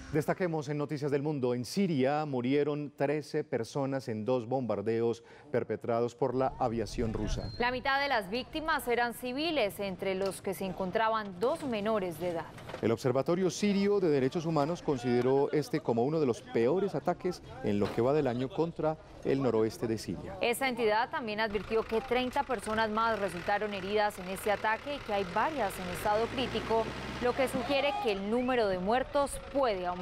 Destaquemos en Noticias del Mundo, en Siria murieron 13 personas en 2 bombardeos perpetrados por la aviación rusa. La mitad de las víctimas eran civiles, entre los que se encontraban 2 menores de edad. El Observatorio Sirio de Derechos Humanos consideró este como uno de los peores ataques en lo que va del año contra el noroeste de Siria. Esa entidad también advirtió que 30 personas más resultaron heridas en este ataque y que hay varias en estado crítico, lo que sugiere que el número de muertos puede aumentar.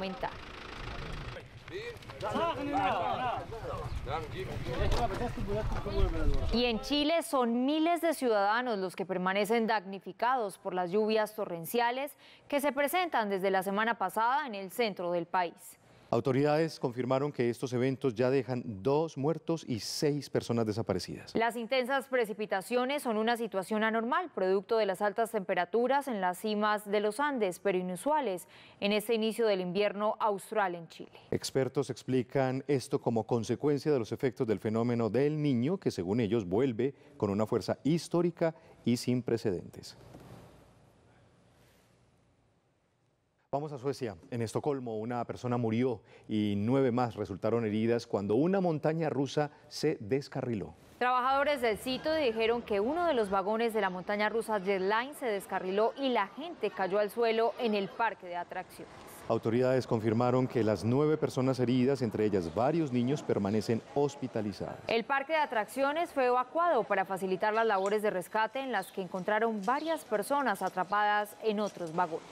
Y en Chile son miles de ciudadanos los que permanecen damnificados por las lluvias torrenciales que se presentan desde la semana pasada en el centro del país. Autoridades confirmaron que estos eventos ya dejan 2 muertos y 6 personas desaparecidas. Las intensas precipitaciones son una situación anormal, producto de las altas temperaturas en las cimas de los Andes, pero inusuales en este inicio del invierno austral en Chile. Expertos explican esto como consecuencia de los efectos del fenómeno del Niño, que según ellos vuelve con una fuerza histórica y sin precedentes. Vamos a Suecia. En Estocolmo una persona murió y 9 más resultaron heridas cuando una montaña rusa se descarriló. Trabajadores del sitio dijeron que uno de los vagones de la montaña rusa Jetline se descarriló y la gente cayó al suelo en el parque de atracciones. Autoridades confirmaron que las 9 personas heridas, entre ellas varios niños, permanecen hospitalizadas. El parque de atracciones fue evacuado para facilitar las labores de rescate, en las que encontraron varias personas atrapadas en otros vagones.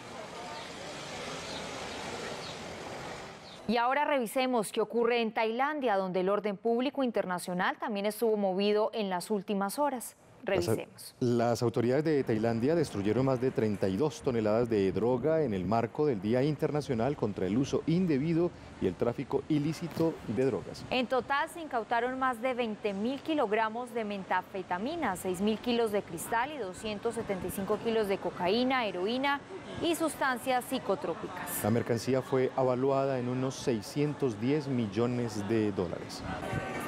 Y ahora revisemos qué ocurre en Tailandia, donde el orden público internacional también estuvo movido en las últimas horas. Revisemos. Las autoridades de Tailandia destruyeron más de 32 toneladas de droga en el marco del Día Internacional contra el Uso Indebido y el Tráfico Ilícito de Drogas. En total se incautaron más de 20.000 kilogramos de metanfetamina, 6.000 kilos de cristal y 275 kilos de cocaína, heroína y sustancias psicotrópicas. La mercancía fue evaluada en unos 610 millones de dólares.